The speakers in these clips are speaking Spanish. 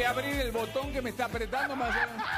voy a abrir el botón que me está apretando más.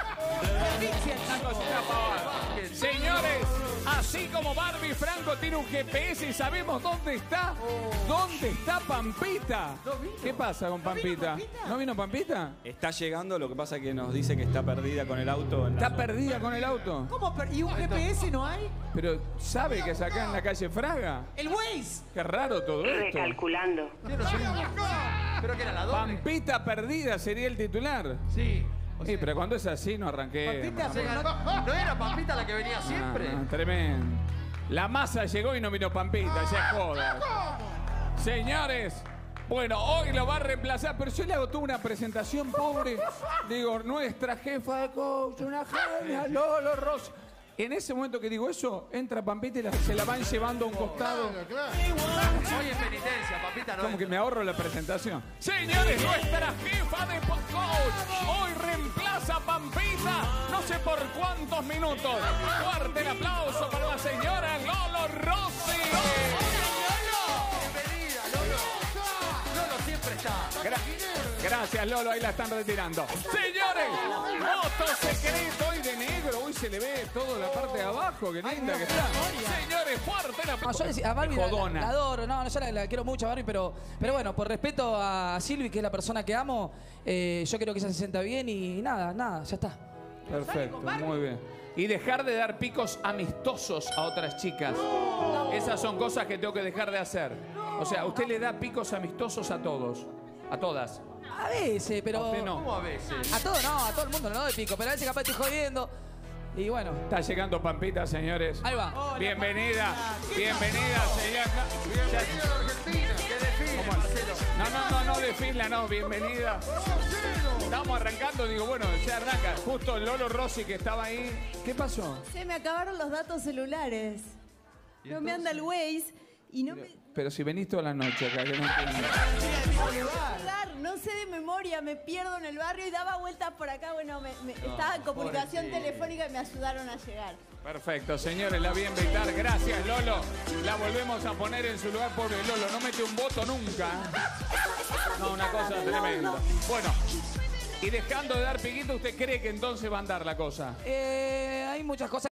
Una cosita pavada. Señores, así como Barbie Franco tiene un GPS y sabemos dónde está. ¿Dónde está Pampita? ¿Qué pasa con Pampita? ¿No vino Pampita? Está llegando, lo que pasa es que nos dice que está perdida con el auto. ¿Está perdida con el auto? ¿Cómo? ¿Y un GPS no hay? Pero ¿sabe que es acá en la calle Fraga? ¡El Waze! Qué raro todo esto. Recalculando. Pero que era la doble. Pampita perdida sería el titular. Sí. Sí, pero cuando es así no arranqué. ¿No era Pampita la que venía siempre? Tremendo. La masa llegó y no vino Pampita, ya joda. Señores, bueno, hoy lo va a reemplazar, pero yo le hago toda una presentación pobre. Digo, nuestra jefa de coach, una genia, Lolo Rossi. En ese momento que digo eso, entra Pampita y se la van llevando a un costado. Hoy es penitencia, Pampita no. Como que me ahorro la presentación. Señores, nuestra jefa de coach hoy reemplaza a Pampita. No sé por cuántos minutos. Fuerte el aplauso para la señora Lolo Rossi. Bienvenida, Lolo. Lolo siempre está. Gracias, Lolo. Ahí la están retirando. Señores, moto secreto hoy de negro. Hoy se le ve toda la parte de abajo. Qué linda que está. Señores, fuerte el aplauso. Yo le decía, a Barbie Jodona. la adoro, no, yo la quiero mucho a Barbie, pero bueno, por respeto a Silvi, que es la persona que amo, yo creo que ella se sienta bien y nada, ya está. Perfecto, muy bien. Y dejar de dar picos amistosos a otras chicas. Esas son cosas que tengo que dejar de hacer. O sea, usted le da picos amistosos a todos. A todas. A veces, pero... A usted no. ¿Cómo a veces? A todo no, a todo el mundo no doy pico, pero a veces capaz estoy jodiendo. Y bueno. Está llegando Pampita, señores. Ahí va. Bienvenida, bienvenida, señora. Bienvenido a la Argentina. Que desfile, Marcelo. No, desfila, no, bienvenida. Estamos arrancando, digo, bueno, ya arranca. Justo Lolo Rossi que estaba ahí. ¿Qué pasó? Se me acabaron los datos celulares. No me anda el Waze y no me... Pero si venís toda la noche acá, que no entiendo. No sé de memoria, me pierdo en el barrio y daba vueltas por acá. Bueno, estaba en comunicación telefónica y me ayudaron a llegar. Perfecto, señores, la voy a invitar. Gracias, Lolo. La volvemos a poner en su lugar, pobre Lolo. No mete un voto nunca. No, una cosa tremenda. Bueno, y dejando de dar piquito, ¿usted cree que entonces va a andar la cosa? Hay muchas cosas.